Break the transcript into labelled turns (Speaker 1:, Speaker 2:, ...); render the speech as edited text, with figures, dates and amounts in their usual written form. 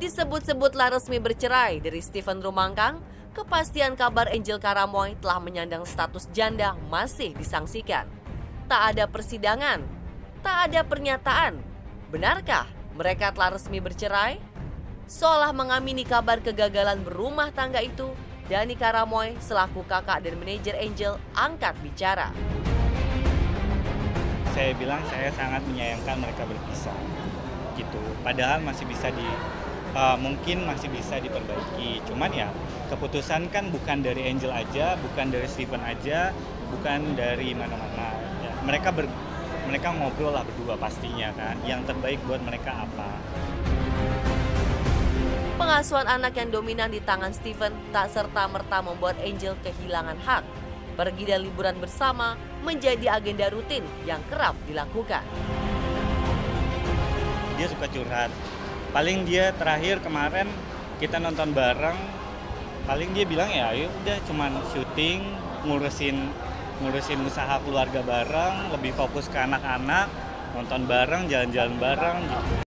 Speaker 1: Disebut-sebutlah resmi bercerai dari Steven Rumangkang, kepastian kabar Angel Karamoy telah menyandang status janda masih disangsikan. Tak ada persidangan, tak ada pernyataan. Benarkah mereka telah resmi bercerai? Seolah mengamini kabar kegagalan berumah tangga itu, Dani Karamoy selaku kakak dan manajer Angel angkat bicara.
Speaker 2: Saya bilang saya sangat menyayangkan mereka berpisah, gitu. Padahal mungkin masih bisa diperbaiki. Cuman ya keputusan kan bukan dari Angel aja, bukan dari Steven aja, bukan dari mana-mana. Ya, mereka ngobrol lah berdua pastinya kan. Yang terbaik buat mereka apa?
Speaker 1: Pengasuhan anak yang dominan di tangan Steven tak serta-merta membuat Angel kehilangan hak. Pergi dan liburan bersama menjadi agenda rutin yang kerap dilakukan.
Speaker 2: Dia suka curhat. Paling dia terakhir kemarin kita nonton bareng, paling dia bilang ya udah cuman syuting, ngurusin usaha keluarga bareng, lebih fokus ke anak-anak, nonton bareng, jalan-jalan bareng gitu.